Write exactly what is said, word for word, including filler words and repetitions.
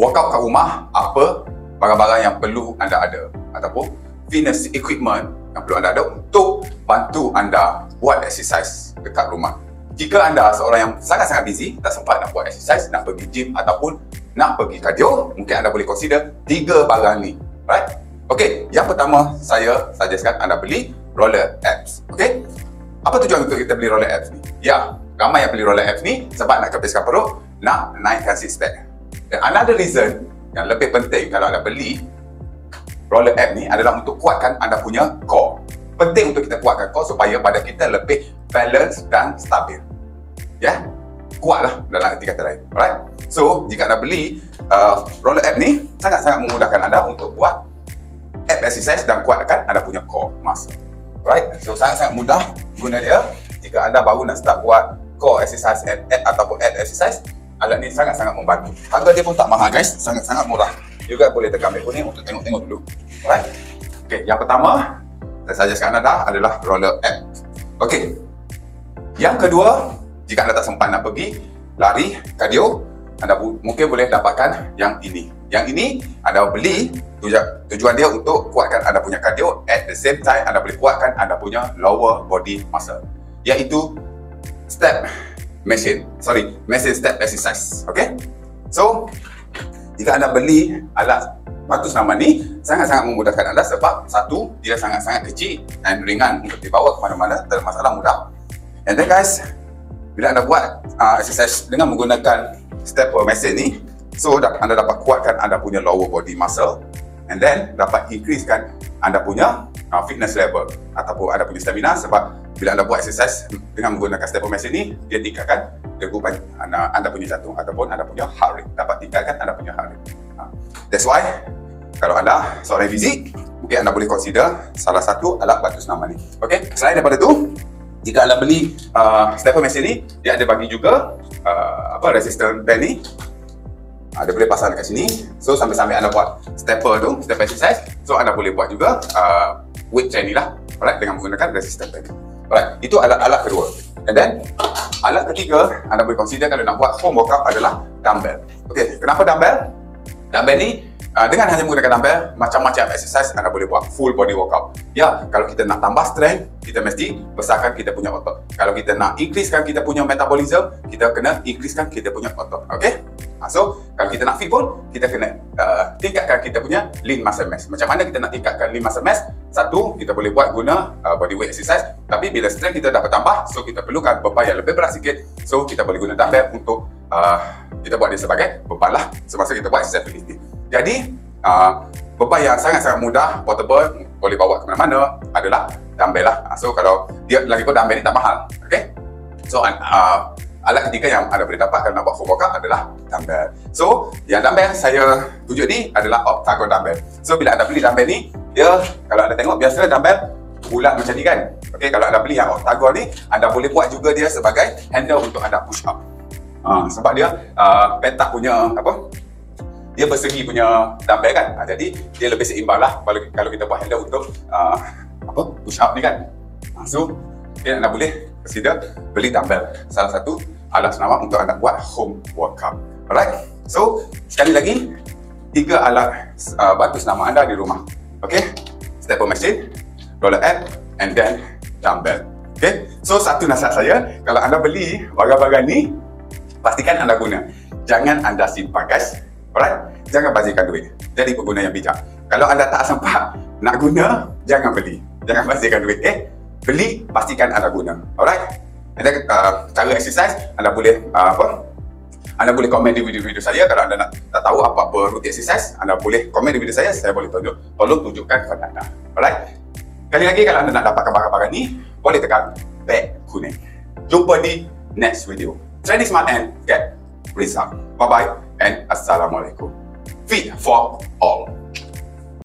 workout kat rumah, apa barang-barang yang perlu anda ada ataupun fitness equipment yang perlu anda ada untuk bantu anda buat exercise dekat rumah. Jika anda seorang yang sangat-sangat busy, tak sempat nak buat exercise, nak pergi gym ataupun nak pergi cardio, mungkin anda boleh consider tiga barang ni. Right? Okey, yang pertama saya suggestkan anda beli roller abs. Okey? Apa tujuan untuk kita beli roller abs ni? Ya, ramai yang beli roller abs ni sebab nak kepeskan perut, nak naikkan six pack. Dan another reason yang lebih penting kalau anda beli roller abs ni adalah untuk kuatkan anda punya core. Penting untuk kita kuatkan core supaya badan kita lebih balance dan stabil. Ya, kuatlah dalam arti kata lain. Alright. So, jika anda beli uh, roller abs ni, sangat-sangat memudahkan anda untuk buat ab exercise dan kuatkan anda punya core muscle. Right. So, sangat-sangat mudah guna dia. Jika anda baru nak start buat core exercise ab, ab ataupun ab exercise, alat ni sangat-sangat membantu. Harga dia pun tak mahal guys, sangat-sangat murah. Juga boleh tekan bel kuning untuk tengok-tengok dulu. Alright. Okay, yang pertama saya suggestkan anda adalah roller abs. Okey. Yang kedua, jika anda tak sempat nak pergi lari, cardio, anda mungkin boleh dapatkan yang ini. Yang ini anda beli, tujuan, tujuan dia untuk kuatkan anda punya cardio, at the same time anda boleh kuatkan anda punya lower body muscle, iaitu step machine. Sorry, machine step exercise. Okey. So, jika anda beli alat bagus nama ni, sangat-sangat memudahkan anda sebab satu, dia sangat-sangat kecil dan ringan untuk dibawa ke mana-mana tanpa masalah, mudah. And then guys, bila anda buat uh, exercise dengan menggunakan stepper machine ni, so anda dapat kuatkan anda punya lower body muscle and then dapat increasekan anda punya uh, fitness level ataupun anda punya stamina, sebab bila anda buat exercise dengan menggunakan stepper machine ni, dia tingkatkan degupan anda, anda punya jantung ataupun anda punya heart rate, dapat tingkatkan anda punya heart rate. Uh, that's why kalau anda seorang yang busy, mungkin anda boleh consider salah satu alat bantu senam ni. Okey, selain daripada tu, jika anda beli uh, stepper machine ni, dia ada bagi juga uh, apa resistance band ni. Uh, dia boleh pasang dekat sini. So sambil-sambil anda buat stepper tu, step exercise, so anda boleh buat juga uh, weight training lah, alright, dengan menggunakan resistance band. Alright, itu alat-alat kedua. And then alat ketiga anda boleh consider kalau nak buat home workout adalah dumbbell. Okey, kenapa dumbbell? Dumbbell ni Uh, dengan hanya menggunakan dumbbell, macam-macam exercise anda boleh buat full body workout. Ya, kalau kita nak tambah strength, kita mesti besarkan kita punya otot. Kalau kita nak increasekan kita punya metabolism, kita kena increasekan kita punya otot. Okey? Uh, so, kalau kita nak fit pun, kita kena uh, tingkatkan kita punya lean muscle mass. Macam mana kita nak tingkatkan lean muscle mass? Satu, kita boleh buat guna uh, body weight exercise. Tapi bila strength kita dah bertambah, so kita perlukan beban yang lebih berat sikit. So, kita boleh guna dumbbell untuk uh, kita buat dia sebagai beban lah semasa kita buat exercise lifting. Jadi, uh, beban yang sangat-sangat mudah, portable, boleh bawa ke mana-mana adalah dumbbell lah. So, kalau dia lagi pun dumbbell ni tak mahal. Okay? So, uh, alat ketiga yang anda boleh dapat kalau nak buat home workout adalah dumbbell. So, yang dumbbell saya tunjuk ni adalah octagon dumbbell. So, bila anda beli dumbbell ni, dia kalau anda tengok biasanya dumbbell bulat macam ni kan. Okay, kalau anda beli yang octagon ni, anda boleh buat juga dia sebagai handle untuk anda push up. Uh, sebab dia uh, petak punya apa? Dia bersegi punya dumbbell kan, ha, jadi dia lebih seimbang lah kalau, kalau kita buat handle untuk uh, apa push up ni kan. Ha, so okay, anda boleh consider beli dumbbell, salah satu alat senaman untuk anda buat home workout. Alright, so sekali lagi tiga alat uh, bantu senaman anda di rumah. Okay, stepper machine, roller abs and then dumbbell. Okay, so satu nasihat saya, kalau anda beli barang-barang ni, pastikan anda guna, jangan anda simpan guys. Alright, jangan bazirkan duit. Jadi pengguna yang bijak. Kalau anda tak sempat nak guna, jangan beli. Jangan bazirkan duit. Eh, beli, pastikan anda guna. Alright. And then, uh, cara exercise, anda boleh uh, apa? Anda boleh komen di video-video saya. Kalau anda nak tak tahu apa-apa rutin exercise, anda boleh komen di video saya. Saya boleh tunjuk. Tolong tunjukkan kepada anda. Alright. Kali lagi kalau anda nak dapatkan barang-barang ni, boleh tekan beg kuning. Jumpa di next video. Training smart and get result. Bye bye and assalamualaikum. Fit for all.